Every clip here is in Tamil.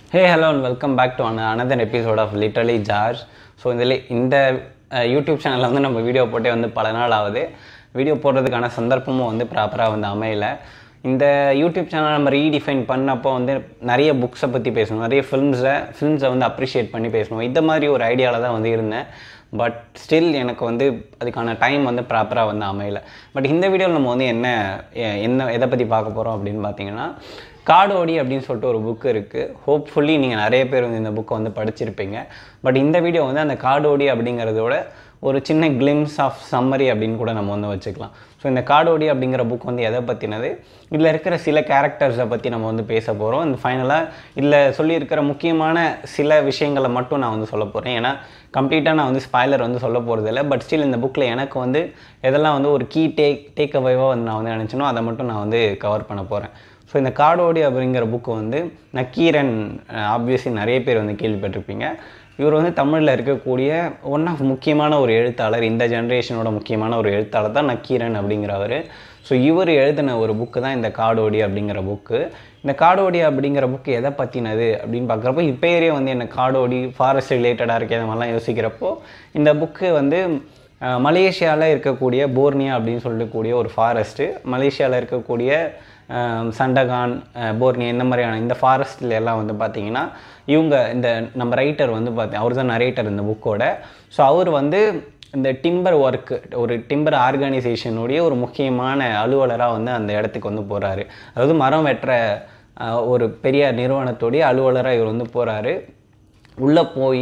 Hey, hello and welcome back to another episode of Literally Jars. So இந்த யூடியூப் சேனலில் வந்து நம்ம வீடியோ போட்டே வந்து பல நாள் ஆகுது. வீடியோ போடுறதுக்கான சந்தர்ப்பமும் வந்து ப்ராப்பராக வந்து அமையலை. இந்த யூடியூப் சேனல் நம்ம ரீடிஃபைன் பண்ணப்போ வந்து நிறைய புக்ஸை பற்றி பேசணும், நிறைய ஃபிலிம்ஸை வந்து அப்ரிஷியேட் பண்ணி பேசணும். இந்த மாதிரி ஒரு ஐடியாவில் தான் வந்து இருந்தேன். பட் ஸ்டில் எனக்கு வந்து அதுக்கான டைம் வந்து ப்ராப்பராக வந்து அமையலை. பட் இந்த வீடியோவில் நம்ம வந்து எதை பற்றி பார்க்க போகிறோம் அப்படின்னு பார்த்தீங்கன்னா, காடோடி அப்படின்னு சொல்லிட்டு ஒரு புக்கு இருக்குது. ஹோப்ஃபுல்லி நீங்கள் நிறைய பேர் வந்து இந்த புக்கை வந்து படிச்சிருப்பீங்க. பட் இந்த வீடியோ வந்து அந்த காடோடி அப்படிங்கிறதோட ஒரு சின்ன கிளிம்ஸ் ஆஃப் சம்மரி அப்படின்னு கூட நம்ம வந்து வச்சுக்கலாம். ஸோ இந்த காடோடி அப்படிங்கிற புக் வந்து எதை பற்றினது, இதில் இருக்கிற சில கேரக்டர்ஸை பற்றி நம்ம வந்து பேச போகிறோம். இந்த ஃபைனலாக இதில் சொல்லியிருக்கிற முக்கியமான சில விஷயங்களை மட்டும் நான் வந்து சொல்ல போகிறேன். ஏன்னா கம்ப்ளீட்டாக நான் வந்து ஸ்பாய்லர் வந்து சொல்ல போகிறது இல்லை. பட் ஸ்டில் இந்த புக்கில் எனக்கு வந்து எதெல்லாம் வந்து ஒரு கீ டேக் அவேவாக வந்து நான் வந்து நினச்சினோ அதை மட்டும் நான் வந்து கவர் பண்ண போகிறேன். ஸோ இந்த காடோடி அப்படிங்கிற புக்கு வந்து நக்கீரன், ஆப்வியஸ்லி நிறைய பேர் வந்து கேள்விப்பட்டிருப்பீங்க. இவர் வந்து தமிழில் இருக்கக்கூடிய ஒன் ஆஃப் முக்கியமான ஒரு எழுத்தாளர், இந்த ஜென்ரேஷனோட முக்கியமான ஒரு எழுத்தாளர் தான் நக்கீரன் அப்படிங்கிறவர். ஸோ இவர் எழுதின ஒரு புக்கு தான் இந்த காடோடி அப்படிங்கிற புக்கு. இந்த காடோடி அப்படிங்கிற புக்கு எதை பற்றினது அப்படின்னு பார்க்குறப்போ, இப்போயே வந்து என்ன காடோடி ஃபாரஸ்ட் ரிலேட்டடாக இருக்க இந்த மாதிரிலாம் யோசிக்கிறப்போ, இந்த புக்கு வந்து மலேசியாவில் இருக்கக்கூடிய போர்னியா அப்படின்னு சொல்லக்கூடிய ஒரு ஃபாரஸ்ட்டு, மலேசியாவில் இருக்கக்கூடிய சண்டகான், போர்னியா இந்த மாதிரியான இந்த ஃபாரஸ்ட்டில் எல்லாம் வந்து பார்த்திங்கன்னா இந்த நம்ம ரைட்டர் வந்து அவர் தான் நரேட்டர் இந்த புக்கோட. ஸோ அவர் வந்து இந்த டிம்பர் ஒர்க்கு, ஒரு டிம்பர் ஆர்கனைசேஷனுடைய ஒரு முக்கியமான அலுவலராக வந்து அந்த இடத்துக்கு வந்து போகிறாரு. அதாவது மரம் வெட்டுற ஒரு பெரிய நிறுவனத்துடைய அலுவலராக இவர் வந்து போகிறாரு. உள்ளே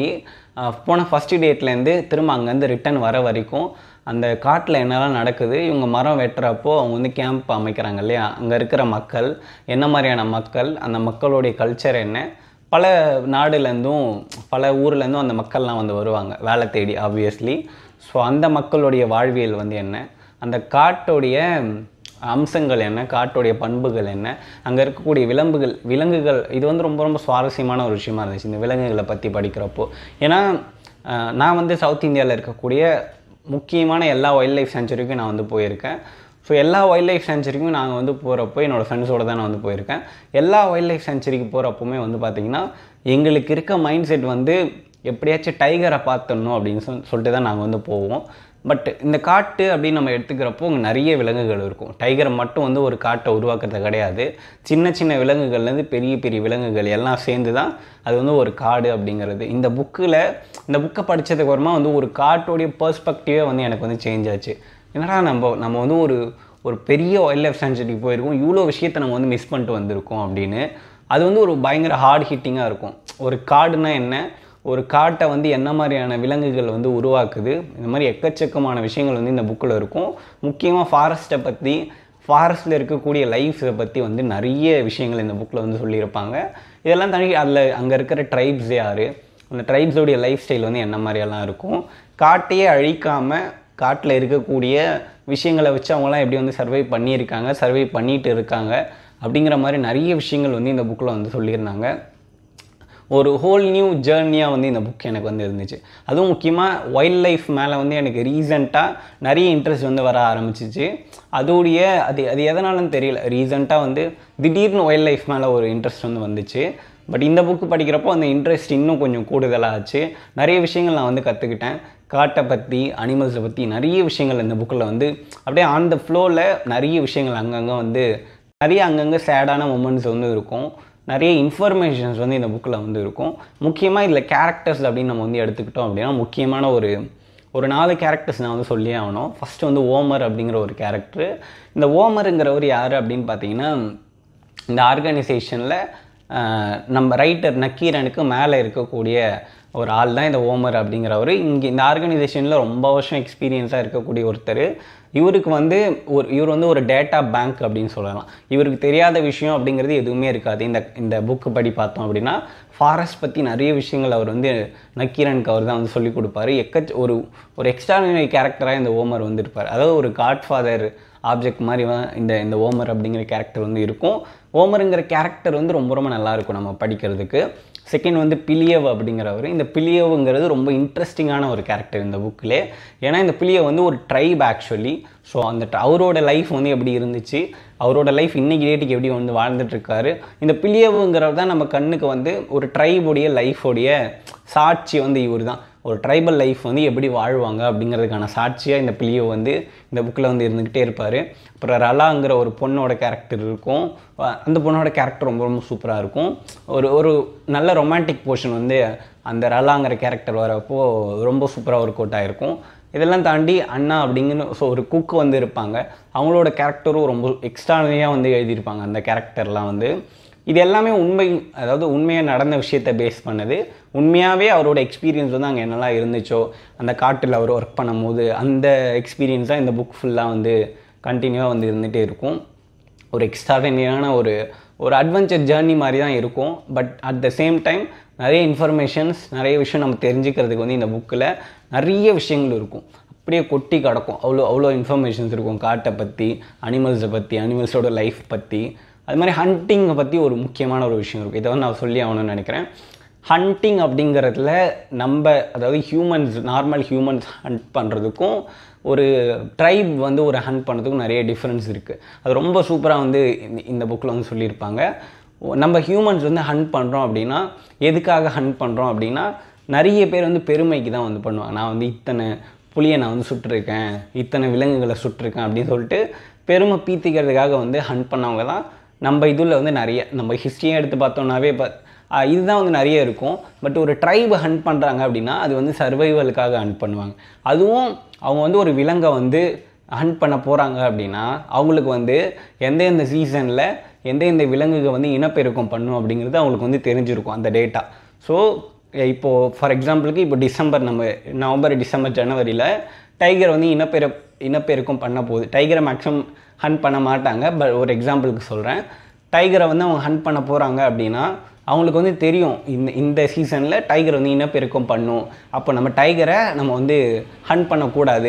போன ஃபஸ்ட்டு டேட்லேருந்து திரும்ப அங்கேருந்து ரிட்டன் வர வரைக்கும் அந்த காட்டில் என்னெல்லாம் நடக்குது, இவங்க மரம் வெட்டுறப்போ அவங்க வந்து கேம்ப் அமைக்கிறாங்க இல்லையா, அங்கே இருக்கிற மக்கள் என்ன மாதிரியான மக்கள், அந்த மக்களுடைய கல்ச்சர் என்ன, பல நாடுலேருந்தும் பல ஊர்லேருந்தும் அந்த மக்கள்லாம் வந்து வருவாங்க வேலை தேடி ஆப்வியஸ்லி. ஸோ அந்த மக்களுடைய வாழ்வியல் வந்து என்ன, அந்த காட்டோடைய அம்சங்கள் என்ன, காட்டுடைய பண்புகள் என்ன, அங்கே இருக்கக்கூடிய விலங்குகள் இது வந்து ரொம்ப ரொம்ப சுவாரஸ்யமான ஒரு விஷயமா இருந்துச்சு இந்த விலங்குகளை பற்றி படிக்கிறப்போ. ஏன்னா நான் வந்து சவுத் இந்தியாவில் இருக்கக்கூடிய முக்கியமான எல்லா வைல்ட் லைஃப் சேஞ்சுரிக்கும் நான் வந்து போயிருக்கேன். ஸோ எல்லா வைல்ட் லைஃப் சேஞ்சுரிக்கும் நாங்கள் வந்து போகிறப்போ என்னோடய ஃப்ரெண்ட்ஸோடு தான் நான் வந்து போயிருக்கேன். எல்லா வைல்ட் லைஃப் சேஞ்சுரிக்கு போகிறப்போமே வந்து பார்த்திங்கன்னா எங்களுக்கு இருக்க மைண்ட் செட் வந்து எப்படியாச்சும் டைகரை பார்த்துடணும் அப்படின்னு சொல்லிட்டு தான் நாங்கள் வந்து போவோம். பட் இந்த காட்டு அப்படின்னு நம்ம எடுத்துக்கிறப்போ அங்கே நிறைய விலங்குகள் இருக்கும். டைகரை மட்டும் வந்து ஒரு காட்டை உருவாக்குறது கிடையாது. சின்ன சின்ன விலங்குகள்லேருந்து பெரிய பெரிய விலங்குகள் எல்லாம் சேர்ந்து தான் அது வந்து ஒரு காடு அப்படிங்கிறது. இந்த புக்கை படித்ததுக்கு அப்புறமா வந்து ஒரு காட்டோடைய பெர்ஸ்பெக்டிவே வந்து எனக்கு வந்து சேஞ்ச் ஆச்சு. என்னடா நம்ம வந்து ஒரு பெரிய வைல்ட் லைஃப் சேஞ்சுரிக்கு போயிருக்கோம், இவ்வளோ விஷயத்தை நம்ம வந்து மிஸ் பண்ணிட்டு வந்திருக்கோம் அப்படின்னு. அது வந்து ஒரு பயங்கர ஹார்ட் ஹிட்டிங்காக இருக்கும். ஒரு காடுனா என்ன, ஒரு காட்டை வந்து என்ன மாதிரியான விலங்குகள் வந்து உருவாக்குது, இந்த மாதிரி எக்கச்சக்கமான விஷயங்கள் வந்து இந்த புக்கில் இருக்கும். முக்கியமாக ஃபாரஸ்ட்டில் இருக்கக்கூடிய லைஃப்ஸை பற்றி வந்து நிறைய விஷயங்கள் இந்த புக்கில் வந்து சொல்லியிருப்பாங்க. இதெல்லாம் தனி அங்கே இருக்கிற ட்ரைப்ஸ் யார், அந்த ட்ரைப்ஸோடைய லைஃப் ஸ்டைல் வந்து என்ன மாதிரியெல்லாம் இருக்கும், காட்டையே அழிக்காமல் காட்டில் இருக்கக்கூடிய விஷயங்களை வச்சு அவங்களாம் எப்படி வந்து சர்வை பண்ணிட்டு இருக்காங்க அப்படிங்கிற மாதிரி நிறைய விஷயங்கள் வந்து இந்த புக்கில் வந்து சொல்லியிருந்தாங்க. ஒரு ஹோல் நியூ ஜேர்னியாக வந்து இந்த புக் எனக்கு வந்து இருந்துச்சு. அதுவும் முக்கியமாக வைல்ட் லைஃப் மேலே வந்து எனக்கு ரீசெண்டாக நிறைய இன்ட்ரெஸ்ட் வந்து வர ஆரம்பிச்சிச்சு. அது எதனாலன்னு தெரியல, ரீசெண்டாக வந்து திடீர்னு வைல்ட் லைஃப் மேலே ஒரு இன்ட்ரெஸ்ட் வந்து வந்துச்சு. பட் இந்த புக்கு படிக்கிறப்போ அந்த இன்ட்ரெஸ்ட் இன்னும் கொஞ்சம் கூடுதலாக ஆச்சு. நிறைய விஷயங்கள் நான் வந்து கற்றுக்கிட்டேன். காட்டை பற்றி, அனிமல்ஸை பற்றி நிறைய விஷயங்கள் இந்த புக்கில் வந்து அப்படியே ஆன் த ஃப்ளோவில் நிறைய விஷயங்கள் அங்கங்கே சேடான மொமெண்ட்ஸ் வந்து இருக்கும். நிறைய இன்ஃபர்மேஷன்ஸ் வந்து இந்த புக்கில் வந்து இருக்கும். முக்கியமாக இதில் கேரக்டர்ஸ் அப்படின்னு நம்ம வந்து எடுத்துக்கிட்டோம் அப்படின்னா முக்கியமான ஒரு 4 கேரக்டர்ஸ் நான் வந்து சொல்லியே ஆகணும். ஃபஸ்ட்டு வந்து ஓமர் அப்படிங்கிற ஒரு கேரக்டர். இந்த ஓமருங்கிறவர் யார் அப்படின்னு பார்த்தீங்கன்னா, இந்த ஆர்கனைசேஷனில் நம்ம ரைட்டர் நக்கீரனுக்கு மேலே இருக்கக்கூடிய ஒரு ஆள் தான் இந்த ஓமர் அப்படிங்கிறவர். இங்கே இந்த ஆர்கனைசேஷனில் ரொம்ப வருஷம் எக்ஸ்பீரியன்ஸாக இருக்கக்கூடிய ஒருத்தர். இவர் வந்து ஒரு டேட்டா பேங்க் அப்படின்னு சொல்லலாம். இவருக்கு தெரியாத விஷயம் அப்படிங்கிறது எதுவுமே இருக்காது. இந்த புக்கு படி பார்த்தோம் அப்படின்னா ஃபாரஸ்ட் பற்றி நிறைய விஷயங்கள் அவர் வந்து நக்கீரனுக்கு அவர் தான் வந்து சொல்லிக் கொடுப்பாரு. ஒரு எக்ஸ்ட்ராடினரி கேரக்டராக இந்த ஓமர் வந்து இருப்பார். அதாவது ஒரு காட்ஃபாதர் ஆப்ஜெக்ட் மாதிரி இந்த ஓமர் அப்படிங்கிற கேரக்டர் வந்து இருக்கும். ஓமருங்கிற கேரக்டர் வந்து ரொம்ப ரொம்ப நல்லாயிருக்கும் நம்ம படிக்கிறதுக்கு. செகண்ட் வந்து பிலியவ் அப்படிங்கிறவர். இந்த பிலியவுங்கிறது ரொம்ப இன்ட்ரெஸ்டிங்கான ஒரு கேரக்டர் இந்த புக்கிலே. ஏன்னா இந்த பிலியவ் வந்து ஒரு ட்ரைப் ஆக்சுவலி. ஸோ அந்த அவரோட லைஃப் வந்து எப்படி இருந்துச்சு, அவரோட லைஃப் இன்றைக்கி டேட்டுக்கு எப்படி வந்து வாழ்ந்துட்டுருக்காரு. இந்த பிலியவுங்கிறவர் தான் நம்ம கண்ணுக்கு வந்து ஒரு ட்ரைபுடைய லைஃபோடைய சாட்சி வந்து இவர் தான். ஒரு ட்ரைபல் லைஃப் வந்து எப்படி வாழ்வாங்க அப்படிங்கிறதுக்கான சாட்சியாக இந்த பிலியவ் வந்து இந்த புக்கில் வந்து இருந்துக்கிட்டே இருப்பார். அப்புறம் ரலாங்கிற ஒரு பொண்ணோட கேரக்டர் இருக்கும். அந்த பொண்ணோட கேரக்டர் ரொம்ப ரொம்ப சூப்பராக இருக்கும். ஒரு நல்ல ரொமான்டிக் போர்ஷன் வந்து அந்த ரலாங்கிற கேரக்டர் வரப்போ ரொம்ப சூப்பராக ஒர்க் அவுட் ஆகிருக்கும். இதெல்லாம் தாண்டி அண்ணா அப்படிங்கிற ஒரு குக்கு வந்து இருப்பாங்க. அவங்களோட கேரக்டரும் ரொம்ப எக்ஸ்ட்ரானரியாக வந்து எழுதியிருப்பாங்க. அந்த கேரக்டர்லாம் வந்து இது எல்லாமே அதாவது உண்மையாக நடந்த விஷயத்தை பேஸ் பண்ணது. உண்மையாகவே அவரோட எக்ஸ்பீரியன்ஸ் வந்து அங்கே என்னெல்லாம் இருந்துச்சோ, அந்த காட்டில் அவர் ஒர்க் பண்ணும்போது அந்த எக்ஸ்பீரியன்ஸ் தான் இந்த புக் ஃபுல்லாக வந்து கண்டினியூவாக வந்து இருந்துகிட்டே இருக்கும். ஒரு எக்ஸ்ட்ராடினரியான ஒரு அட்வென்ச்சர் ஜேர்னி மாதிரி தான் இருக்கும். But at the same time நிறைய இன்ஃபர்மேஷன்ஸ், நிறைய விஷயம் நம்ம தெரிஞ்சுக்கிறதுக்கு வந்து இந்த புக்கில் நிறைய விஷயங்கள் இருக்கும். அப்படியே கொட்டி கிடக்கும். அவ்வளோ இன்ஃபர்மேஷன்ஸ் இருக்கும். காட்டை பற்றி, அனிமல்ஸை பற்றி, அனிமல்ஸோட லைஃப் பற்றி, அது மாதிரி ஹண்டிங்கை பற்றி ஒரு முக்கியமான ஒரு விஷயம் இருக்குது. இதை வந்து நான் சொல்லி ஆகணும்னு நினைக்கிறேன். ஹண்டிங் அப்படிங்கிறதுல அதாவது நார்மல் ஹியூமன்ஸ் ஹண்ட் பண்ணுறதுக்கும் ஒரு ட்ரைப் வந்து ஒரு ஹண்ட் பண்ணுறதுக்கும் நிறைய டிஃப்ரென்ஸ் இருக்குது. அது ரொம்ப சூப்பராக வந்து இந்த புக்கில் வந்து சொல்லியிருப்பாங்க. நம்ம ஹியூமன்ஸ் வந்து ஹண்ட் பண்ணுறோம் அப்படின்னா எதுக்காக ஹண்ட் பண்ணுறோம் அப்படின்னா, நிறைய பேர் வந்து பெருமைக்கு தான் வந்து பண்ணுவாங்க. நான் வந்து இத்தனை புலியை நான் வந்து சுட்டிருக்கேன், இத்தனை விலங்குகளை சுட்டிருக்கேன் அப்படின்னு சொல்லிட்டு பெருமை பீத்திக்கிறதுக்காக வந்து ஹண்ட் பண்ணவங்க தான் நம்ம இதில் வந்து நிறைய. நம்ம ஹிஸ்ட்ரியை எடுத்து பார்த்தோம்னாவே இதுதான் வந்து நிறைய இருக்கும். பட் ஒரு ட்ரைப் ஹண்ட் பண்ணுறாங்க அப்படின்னா அது வந்து சர்வைவலுக்காக ஹண்ட் பண்ணுவாங்க. அதுவும் அவங்க வந்து ஒரு விலங்கை வந்து ஹண்ட் பண்ண போகிறாங்க அப்படின்னா அவங்களுக்கு வந்து எந்தெந்த சீசனில் எந்தெந்த விலங்குகள் வந்து இனப்பெருக்கம் பண்ணும் அப்படிங்கிறது அவங்களுக்கு வந்து தெரிஞ்சிருக்கும் அந்த டேட்டா. ஸோ இப்போது ஃபார் எக்ஸாம்பிளுக்கு இப்போ நவம்பர், டிசம்பர், ஜனவரியில் டைகர் வந்து இனப்பெருக்கம் பண்ண போகுது. டைகரை மேக்ஸிமம் ஹண்ட் பண்ண மாட்டாங்க. பட் ஒரு எக்ஸாம்பிளுக்கு சொல்கிறேன், டைகரை வந்து அவங்க ஹண்ட் பண்ண போகிறாங்க அப்படின்னா அவங்களுக்கு வந்து தெரியும் இந்த சீசனில் டைகர் வந்து இனப்பெருக்கம் பண்ணும். அப்போ நம்ம டைகரை நம்ம வந்து ஹண்ட் பண்ணக்கூடாது.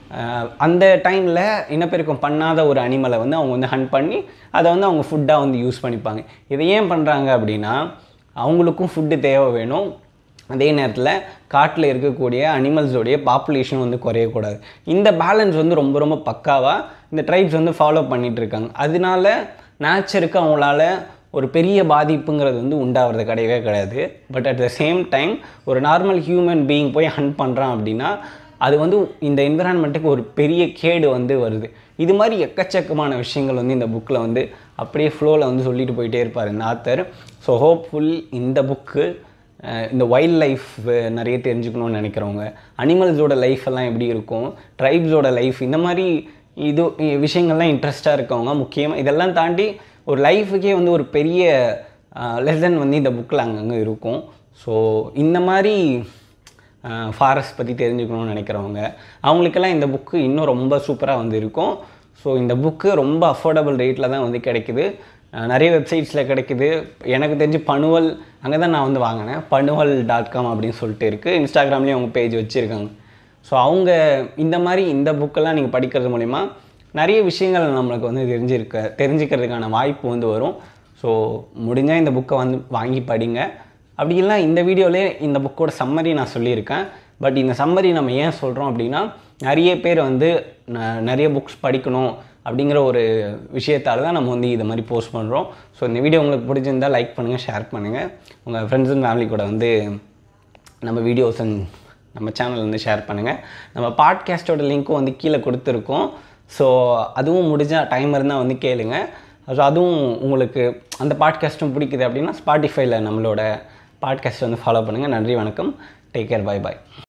அந்த டைமில் இனப்பெருக்கம் பண்ணாத ஒரு அனிமலை வந்து அவங்க வந்து ஹண்ட் பண்ணி அதை வந்து அவங்க ஃபுட்டாக வந்து யூஸ் பண்ணிப்பாங்க. இதை ஏன் பண்ணுறாங்க அப்படின்னா அவங்களுக்கும் ஃபுட்டு தேவை வேணும். அதே நேரத்தில் காட்டில் இருக்கக்கூடிய அனிமல்ஸோடைய பாப்புலேஷன் வந்து குறையக்கூடாது. இந்த பேலன்ஸ் வந்து ரொம்ப ரொம்ப பக்காவாக இந்த ட்ரைப்ஸ் வந்து ஃபாலோ பண்ணிகிட்ருக்காங்க. அதனால நேச்சருக்கு அவங்களால ஒரு பெரிய பாதிப்புங்கிறது வந்து உண்டாகிறது கிடையாது. But at the same time ஒரு நார்மல் ஹியூமன் பீயிங் போய் ஹண்ட் பண்ணுறான் அப்படின்னா அது வந்து இந்த என்விரான்மெண்ட்டுக்கு ஒரு பெரிய கேடு வந்து வருது. இது மாதிரி எக்கச்சக்கமான விஷயங்கள் வந்து இந்த புக்கில் வந்து அப்படியே ஃப்ளோவில் வந்து சொல்லிட்டு போயிட்டே இருப்பார் இந்த ஆத்தர். ஸோ ஹோப்ஃபுல் இந்த புக்கு இந்த வைல்ட் லைஃப் நிறைய தெரிஞ்சுக்கணும்னு நினைக்கிறவங்க, அனிமல்ஸோட லைஃப் எல்லாம் எப்படி இருக்கும், ட்ரைப்ஸோட லைஃப், இந்த மாதிரி விஷயங்கள்லாம் இன்ட்ரெஸ்ட்டாக இருக்கவங்க முக்கியமாக இதெல்லாம் தாண்டி ஒரு லைஃபுக்கே வந்து ஒரு பெரிய லெசன் வந்து இந்த புக்கில் அங்கங்கே இருக்கும். ஸோ இந்த மாதிரி ஃபாரஸ்ட் பற்றி தெரிஞ்சுக்கணும்னு நினைக்கிறவங்க அவங்களுக்கெல்லாம் இந்த புக்கு இன்னும் ரொம்ப சூப்பராக வந்து இருக்கும். ஸோ இந்த புக்கு ரொம்ப அஃபோர்டபுள் ரேட்டில் தான் வந்து கிடைக்குது. நிறைய வெப்சைட்ஸில் கிடைக்குது. எனக்கு தெரிஞ்சு பனுவல் அங்கே தான் நான் வந்து வாங்கினேன். panuval.com அப்படின்னு சொல்லிட்டு இருக்குது. இன்ஸ்டாகிராம்லேயும் அவங்க பேஜ் வச்சுருக்காங்க. ஸோ அவங்க இந்த புக்கெல்லாம் நீங்கள் படிக்கிறது மூலிமா நிறைய விஷயங்கள் நம்மளுக்கு வந்து தெரிஞ்சுக்கிறதுக்கான வாய்ப்பு வந்து வரும். ஸோ முடிஞ்சால் இந்த புக்கை வந்து வாங்கி படிங்க. அப்படி இல்லை இந்த வீடியோவிலே இந்த புக்கோட சம்மரி நான் சொல்லியிருக்கேன். பட் இந்த சம்மரி நம்ம ஏன் சொல்கிறோம் அப்படின்னா நிறைய பேர் வந்து நிறைய புக்ஸ் படிக்கணும் அப்படிங்கிற ஒரு விஷயத்தால் தான் நம்ம வந்து இதை மாதிரி போஸ்ட் பண்ணுறோம். ஸோ இந்த வீடியோ உங்களுக்கு பிடிச்சிருந்தால் லைக் பண்ணுங்கள், ஷேர் பண்ணுங்கள். உங்கள் ஃப்ரெண்ட்ஸ் அண்ட் ஃபேமிலி கூட வந்து நம்ம வீடியோஸ் நம்ம சேனல் வந்து ஷேர் பண்ணுங்கள். நம்ம பாட்காஸ்ட்டோட லிங்க்கும் வந்து கீழே கொடுத்துருக்கோம். ஸோ அதுவும் முடிஞ்சால் டைம் இருந்தால் வந்து கேளுங்க. ஸோ அதுவும் உங்களுக்கு அந்த பாட்காஸ்ட்டும் பிடிக்குது அப்படின்னா ஸ்பாட்டிஃபைல நம்மளோட பாட்காஸ்ட் வந்து ஃபாலோ பண்ணுங்கள். நன்றி, வணக்கம், டேக் கேர், பை பாய்.